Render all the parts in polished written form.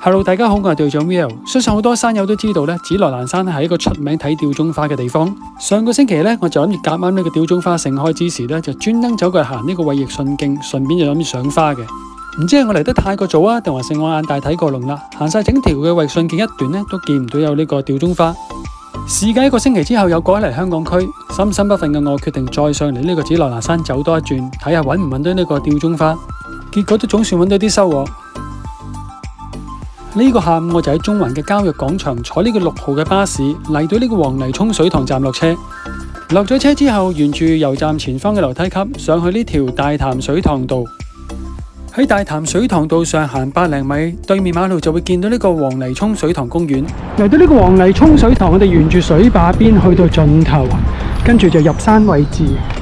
Hello， 大家好，我係隊長 Will。相信好多山友都知道咧，紫羅蘭山係一個出名睇吊鐘花嘅地方。上個星期咧，我就諗住夾啱呢個吊鐘花盛開之時咧，就專登走過去行呢個衛奕信徑，順便就諗住賞花嘅。唔知係我嚟得太過早啊，定還是我眼大睇過龍啦？行晒整條嘅衛奕信徑一段咧，都見唔到有呢個吊鐘花。事隔1個星期之後，又過嚟香港區，心心不忿嘅我決定再上嚟呢個紫羅蘭山走多一轉，睇下揾唔揾到呢個吊鐘花。結果都總算揾到啲收穫。呢個下午我就喺中環嘅郊野廣場坐呢個6號嘅巴士嚟到呢個黃泥涌水塘站落車。落咗車之後，沿住油站前方嘅樓梯級上去呢條大潭水塘道。喺大潭水塘道上行100零米，對面馬路就會見到呢個黃泥涌水塘公園。嚟到呢個黃泥涌水塘，我哋沿住水壩邊去到盡頭，跟住就入山位置。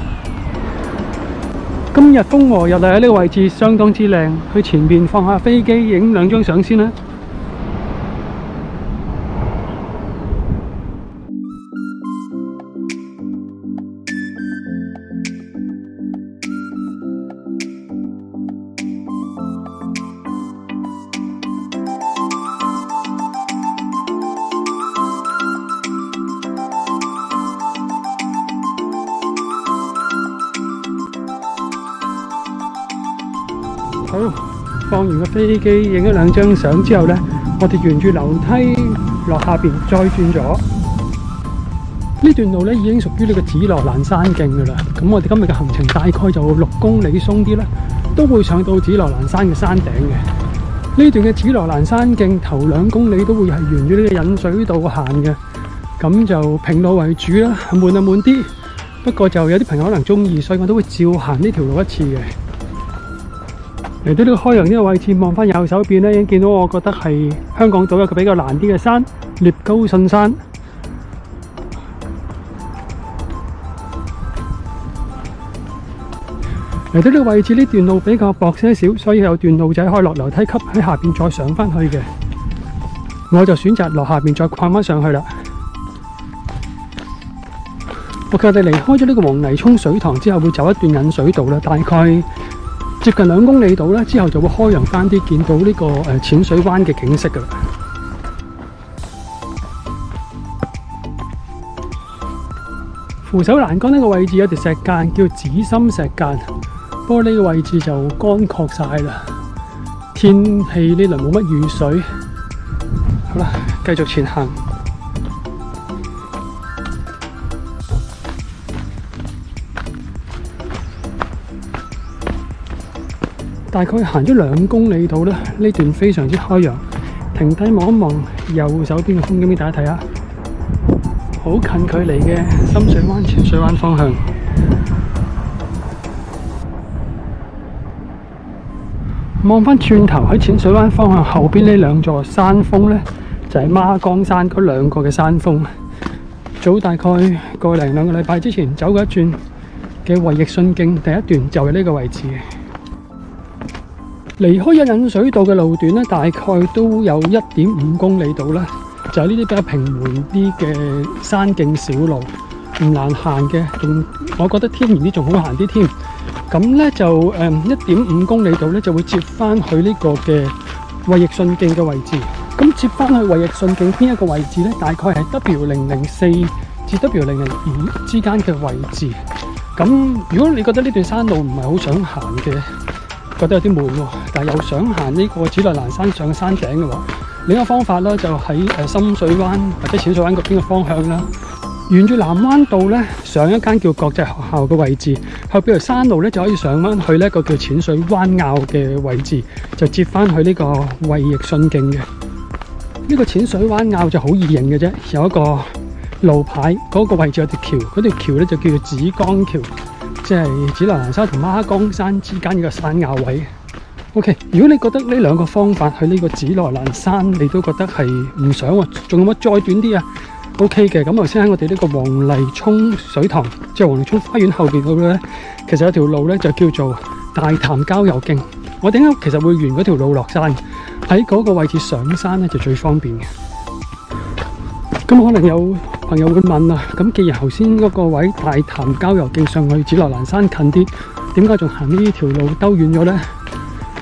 今日風和日麗，喺呢個位置相當之靚，去前面放下飛機影2張相先啦。好，放完個飛機影咗2張相之後呢，我哋沿住樓梯落下邊再轉咗。呢段路呢已經屬於呢個紫羅蘭山徑噶啦。咁我哋今日嘅行程大概就6公里鬆啲啦，都會上到紫羅蘭山嘅山頂嘅。呢段嘅紫羅蘭山徑頭2公里都會係沿住呢個引水道行嘅，咁就平路為主啦，悶就悶啲。不過就有啲朋友可能中意，所以我都會照行呢條路一次嘅。嚟到呢個開陽呢個位置，望翻右手邊咧，已經見到我覺得係香港島一個比較難啲嘅山——聶高信山。嚟到呢個位置，呢段路比較薄些少，所以有段路仔可以落樓梯級喺下邊再上翻去嘅。我就選擇落下邊再逛翻上去啦。我哋離開咗呢個黃泥涌水塘之後，會走一段引水道啦，大概接近2公里度啦，之後就會開揚翻啲，見到呢個淺水灣嘅景色噶啦。扶手欄杆呢個位置有條石澗叫紫心石澗，不過呢個位置就乾涸晒啦，天氣呢輪冇乜雨水。好啦，繼續前行。大概行咗2公里度啦，呢段非常之開揚。停低望一望右手邊嘅風景俾大家睇下，好近距離嘅深水灣、淺水灣方向。望翻轉頭喺淺水灣方向後邊呢2座山峰呢，就係孖崗山嗰2個嘅山峰。早大概1個零2個禮拜之前走過一轉嘅衛奕信徑第一段就係呢個位置嘅。離開咗引水道嘅路段咧，大概都有1.5公里度啦，就係呢啲比較平緩啲嘅山徑小路，唔難行嘅，仲我覺得天然啲仲好行啲添。咁咧就1.5公里度咧就會接翻去呢個嘅衛奕信徑嘅位置。咁接翻去衛奕信徑邊一個位置咧？大概係 W004 至 W002 之間嘅位置。咁如果你覺得呢段山路唔係好想行嘅，覺得有啲悶喎，但係又想行呢個紫羅蘭山上嘅山頂嘅話，另一個方法咧就喺深水灣或者淺水灣嗰邊嘅方向啦，沿住南灣道咧上一間叫國際學校嘅位置，後邊條山路咧就可以上翻去呢一個叫淺水灣坳嘅位置，就接翻去呢個衛奕信徑嘅。呢個淺水灣坳就好易認嘅啫，有一個路牌，嗰個位置有條橋，嗰條橋咧就叫做紫江橋。即係紫羅蘭山同孖崗山之間嘅山坳位。OK， 如果你覺得呢2個方法去呢個紫羅蘭山，你都覺得係唔想喎，仲有冇再短啲啊 ？OK 嘅，咁頭先喺我哋呢個黃泥涌水塘，即係黃泥涌花園後邊嗰度咧，其實有條路咧就叫做大潭郊遊徑。我點解其實會沿嗰條路落山？喺嗰個位置上山咧就最方便嘅。咁可能有朋友會問啊，咁既然頭先嗰個位大潭郊遊徑上去紫羅蘭山近啲，點解仲行呢條路兜遠咗呢？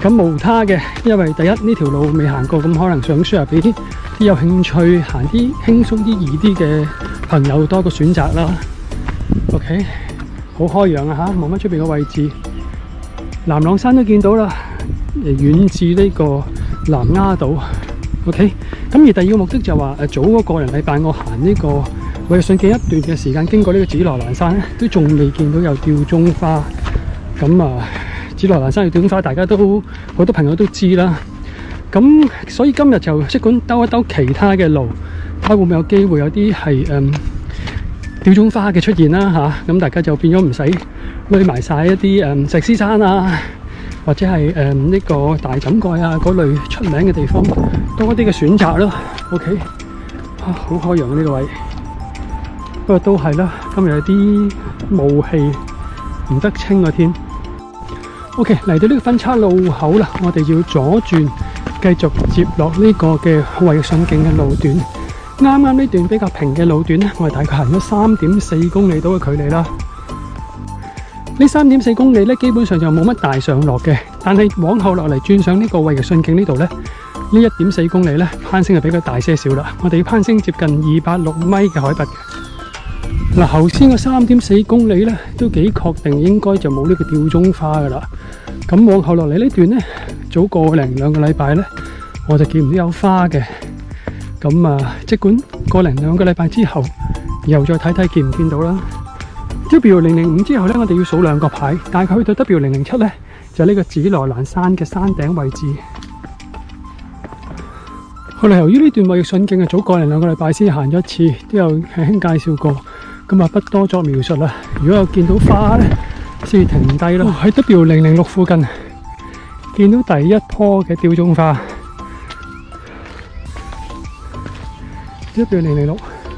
咁無他嘅，因為第一呢條路未行過，咁可能想 share 俾啲有興趣行啲輕鬆啲、易啲嘅朋友多個選擇啦。OK， 好開揚啊嚇，望翻出邊嘅位置，南朗山都見到啦，遠至呢個南丫島。OK， 咁而第二個目的就話早嗰個零禮拜我行呢個衛奕信徑一段嘅時間，經過呢個紫羅蘭山咧，都仲未見到有吊鐘花。咁啊，紫羅蘭山有吊鐘花，大家都好多朋友都知啦。咁所以今日就即管兜一兜其他嘅路，睇下會唔會有機會有啲係吊鐘花嘅出現啦嚇。咁大家就變咗唔使累埋晒一啲石獅山啊，或者係呢個大枕蓋啊嗰類出名嘅地方，多一啲嘅選擇咯。OK， 好開揚啊呢個位，不過都係啦，今日有啲霧氣，唔得清個天。OK， 嚟到呢個分岔路口啦，我哋要左轉，繼續接落呢個嘅衛奕信徑嘅路段。啱啱呢段比較平嘅路段咧，我哋大概行咗3.4公里到嘅距離啦。呢3.4公里咧，基本上就冇乜大上落嘅，但係往後落嚟轉上呢個衛奕信徑呢度咧，呢1.4公里咧攀升係比較大些少啦。我哋要攀升接近206米嘅海拔嘅。嗱，頭先個3.4公里咧，都幾確定應該就冇呢個吊鐘花噶啦。咁往後落嚟呢段咧，早個零兩個禮拜咧，我就見唔到有花嘅。咁啊，即管個零兩個禮拜之後，又再睇睇見唔見到啦。W005 之後咧，我哋要數2個牌，大概去到 W007咧，就係呢個紫羅蘭山嘅山頂位置。後來由於呢段衛奕信徑係早個零兩個禮拜先行咗一次，都有輕輕介紹過。咁啊，不多作描述啦。如果有見到花咧，先停低咯。喺 W006 附近見到第一棵嘅吊鐘花。W006，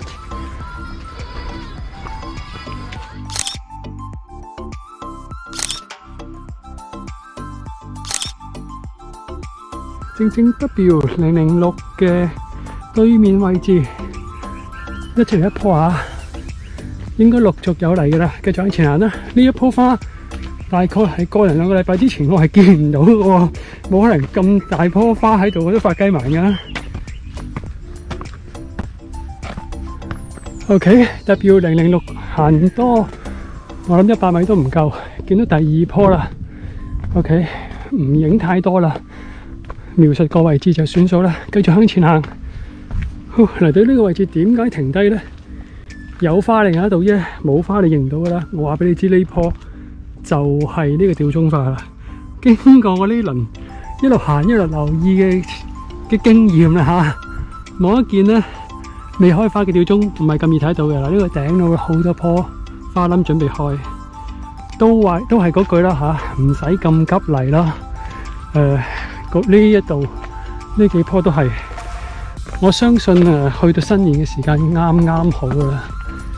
正正 W006 嘅對面位置，一齊嚟一棵啊！應該陸續有嚟㗎啦，繼續向前行啦。呢一棵花大概係個零兩個禮拜之前我係見唔到嘅喎，冇可能咁大棵花喺度我都發雞盲㗎。OK， W006 行多，我諗100米都唔夠，見到第二棵啦。OK， 唔影太多啦，描述個位置就算數啦，繼續向前行。嚟到呢個位置點解停低呢？有花另喺度啫，冇花你認唔到噶啦。我話俾你知，呢棵就係呢個吊鐘花啦。經過我呢輪一路行一路留意嘅經驗啦嚇，望一見咧未開花嘅吊鐘唔係咁易睇到嘅啦。呢個頂度會好多棵花冧準備開，都係嗰句啦嚇，唔使咁急嚟啦。呢一度呢幾棵都係，我相信去到新年嘅時間啱啱好噶啦。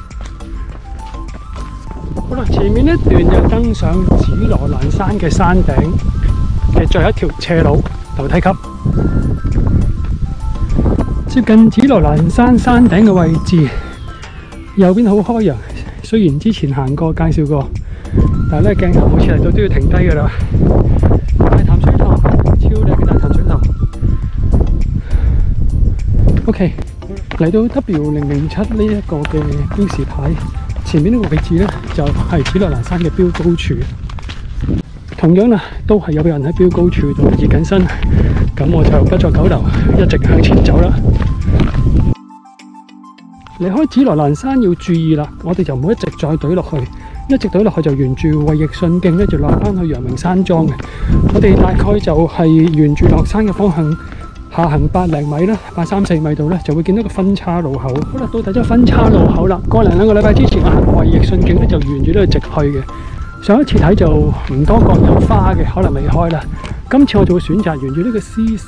好啦，前面一段就登上紫羅蘭山嘅山頂嘅最後一條斜路樓梯級，接近紫羅蘭山山頂嘅位置，右邊好開揚。雖然之前行過介紹過，但係咧鏡頭每次嚟到都要停低噶啦。大潭水塘，超靚嘅大潭水塘。OK， 嚟到 W007呢一個嘅標示牌。前面呢個位置呢，就係紫羅蘭山嘅標高處，同樣啦，都係有人喺標高處度熱緊身，咁我就不再久留，一直向前走啦。離開紫羅蘭山要注意啦，我哋就唔好一直再懟落去，一直懟落去就沿住衛奕信徑咧就落翻去陽明山莊嘅。我哋大概就係沿住落山嘅方向下行8零米啦，834米度咧就會見到個分岔路口。好啦，到底咗分岔路口啦。個零兩個禮拜之前我行衛奕信徑咧就沿住呢度直去嘅。上一次睇就唔多覺有花嘅，可能未開啦。今次我就會選擇沿住呢個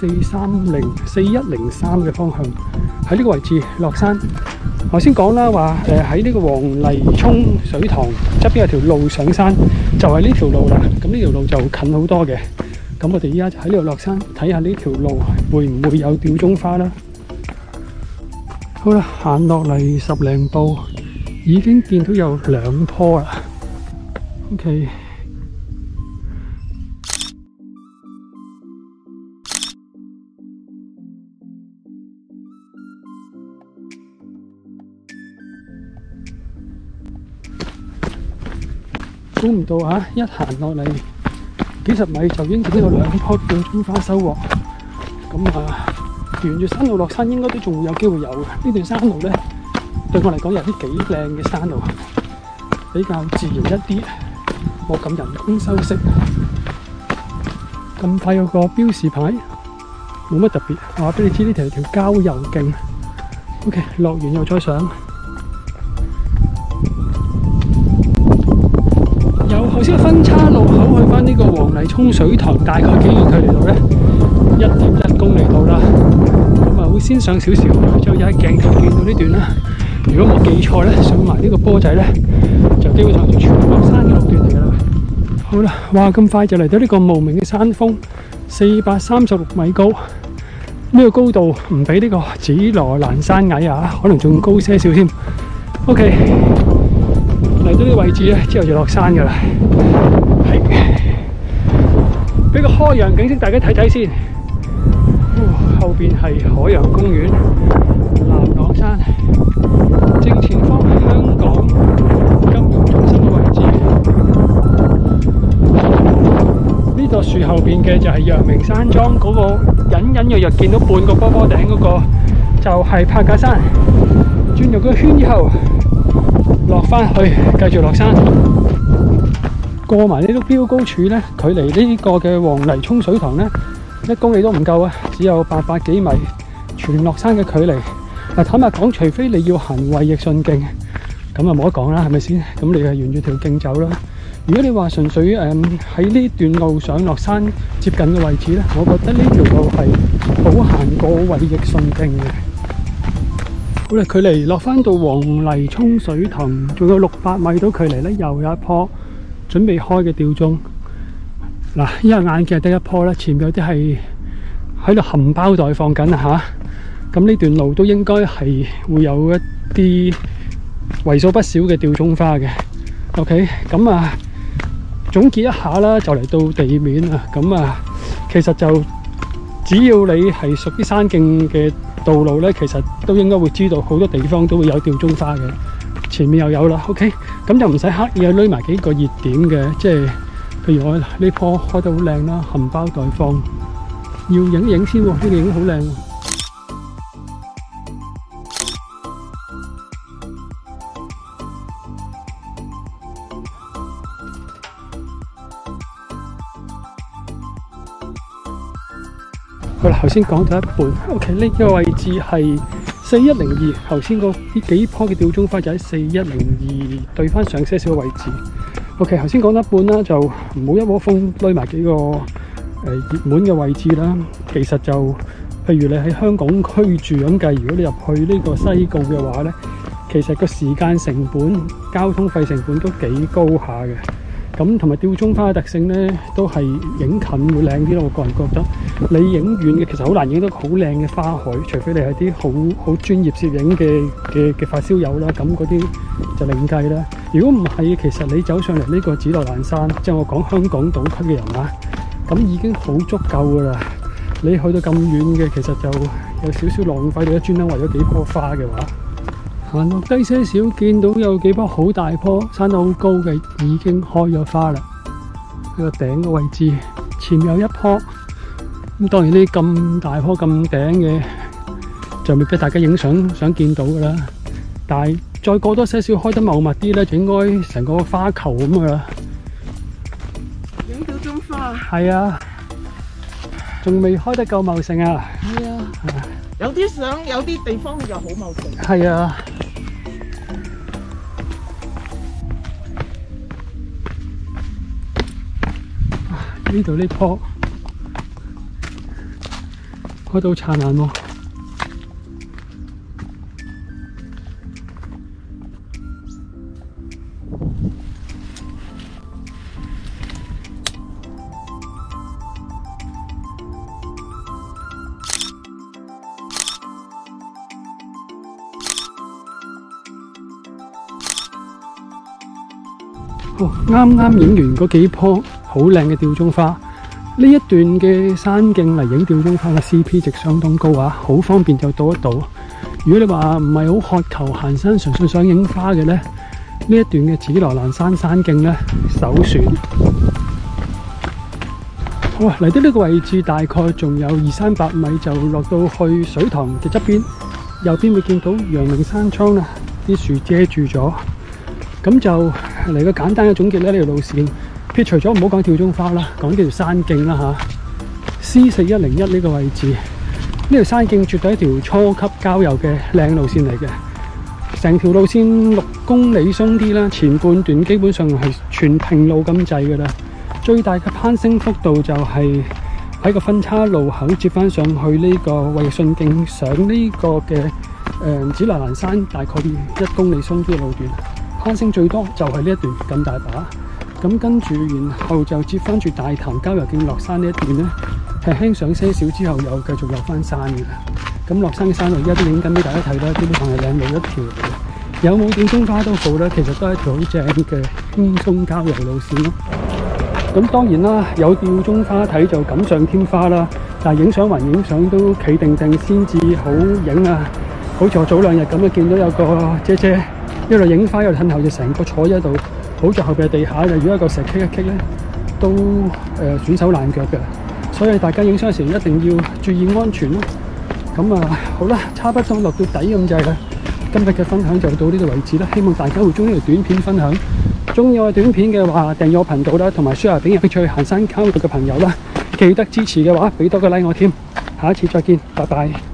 C4304103嘅方向喺呢個位置落山。頭先講啦，話喺呢個黃泥涌水塘側邊有條路上山，就係呢條路啦。咁呢條路就近好多嘅。咁我哋依家就喺呢度落山，睇下呢條路會唔會有吊鐘花啦。好啦，行落嚟10零步，已經見到有2棵啦。OK， 估唔到啊！一行落嚟幾十米就已經見到2棵吊鐘花收穫。咁啊，沿住山路落山應該都仲會有機會有嘅。呢段山路咧，對我嚟講有啲幾靚嘅山路，比較自然一啲，冇咁人工修飾。咁快有個標示牌，冇乜特別，話俾你知呢條係條郊遊徑。OK， 落完又再上。由頭先嘅分岔路口去翻呢個黃泥涌水塘，大概幾遠距離度咧？1.1公里度啦。咁啊，會先上少少，之後又喺鏡頭見到呢段啦。如果冇記錯咧，上埋呢個波仔咧，就基本上就全部落山嘅路段嚟㗎啦。好啦，哇！咁快就嚟到呢個無名嘅山峰，436米高。呢個高度唔比呢個紫羅蘭山矮啊，可能仲高些少添。OK， 嚟到呢個位置咧，之後就落山噶啦。係，俾個開揚景色大家睇睇先。後邊係海洋公園、南朗山，正前方香港金融中心嘅位置。呢座樹後邊嘅就係陽明山莊嗰個隱隱約約見到半個波波頂嗰個，就係柏架山。轉入個圈以後，落翻去繼續落山，過埋呢啲標高柱咧，距離呢個嘅黃泥涌水塘咧1公里都唔夠啊，只有800幾米全落山嘅距離。嗱，坦白講，除非你要行衛奕信徑，咁啊冇得講啦，係咪先？咁你係沿住條徑走啦。如果你話純粹喺呢段路上落山接近嘅位置咧，我覺得呢條路係好行過衛奕信徑嘅。好啦，距離落翻到黃泥涌水塘仲有600米到距離咧，又有一棵準備開嘅吊鐘。嗱，因為眼見得一棵咧，前面有啲係喺度含苞待放緊啊嚇。咁呢段路都應該係會有一啲為數不少嘅吊鐘花嘅。OK， 咁啊總結一下啦，就嚟到地面啊。咁啊，其實就只要你係屬於山徑嘅道路咧，其實都應該會知道好多地方都會有吊鐘花嘅。前面又有啦。OK， 咁就唔使刻意去攏埋幾個熱點嘅，即係譬如我呢棵開得好靚啦，含苞待放，要影影先喎，呢個影得好靚喎。好啦，頭先講到一半 ，OK， 呢個位置係4102，頭先呢幾棵嘅吊鐘花就喺4102對翻上些少嘅位置。OK， 頭先講到一半啦，就唔好一窩蜂攏埋幾個熱門嘅位置啦。其實就譬如你喺香港區住咁計，如果你入去呢個西貢嘅話咧，其實個時間成本、交通費成本都幾高下嘅。咁同埋吊鐘花嘅特性咧，都係影近會靚啲咯。我個人覺得，你影遠嘅其實好難影到好靚嘅花海，除非你係啲好專業攝影嘅發燒友啦，咁嗰啲就另計啦。如果唔係，其實你走上嚟呢個紫羅蘭山，即係我講香港島區嘅人啊，咁已經好足夠噶啦。你去到咁遠嘅，其實就有少少浪費咗，專登為咗幾棵花嘅話。行落低些少，見到有幾棵好大棵、生得好高嘅，已經開咗花啦。喺個頂嘅位置，前面有一棵。咁當然呢咁大棵咁頂嘅，就未必大家影相想見到噶啦。但係再過多些少，開得茂密啲咧，就應該成個花球咁噶啦。 影吊鐘花。 係啊，仲未開得夠茂盛啊。 係啊。有啲相，有啲地方就好茂盛。 係啊。呢度呢棵開到燦爛喎。啱啱影完嗰幾棵好靚嘅吊鐘花，呢一段嘅山徑嚟影吊鐘花嘅 CP 值相當高啊，好方便就到得到。如果你話唔係好渴求行山，純粹想影花嘅呢， 呢一段嘅紫羅蘭山山徑咧首選。好啊，嚟到呢個位置大概仲有200-300米就落到去水塘嘅側邊，右邊會見到陽明山莊啦，啲樹遮住咗。咁就嚟個簡單嘅總結咧，呢條路線撇除咗唔好講跳鐘花啦，講條山徑啦嚇。C4101呢個位置，呢條山徑絕對係一條初級郊遊嘅靚路線嚟嘅。成條路線6公里鬆啲啦，前半段基本上係全平路咁滯㗎啦。最大嘅攀升幅度就係喺個分叉路口接翻上去呢個衛信徑上呢個嘅紫羅蘭山，大概1公里鬆啲嘅路段，攀升最多就係呢一段咁大把。咁跟住然後就接翻住大潭郊遊徑落山呢一段咧，輕輕上些少之後又繼續落翻山嘅。咁落山嘅山路而家都影緊俾大家睇啦，基本上係靚路一條嘅。有冇吊鐘花都好啦，其實都係一條好正嘅輕鬆郊遊路線咯。咁當然啦，有吊鐘花睇就錦上添花啦，但係影相還影相都企定定先至好影啊！好似我早2日咁啊，見到有個姐姐一路影花，一路褪後就成個坐喺度，好在後邊地下就如果一個石棘一棘咧，都損手爛腳嘅。所以大家影相嘅時候一定要注意安全咯。咁啊，好啦，差不多落到底咁滯啦。今日嘅分享就到呢度為止啦，希望大家會中意呢條短片分享。中意我嘅短片嘅話，訂閱我頻道啦，同埋 share 俾有興趣行山郊遊嘅朋友啦。記得支持嘅話，俾多個 like 我添。下一次再見，拜拜。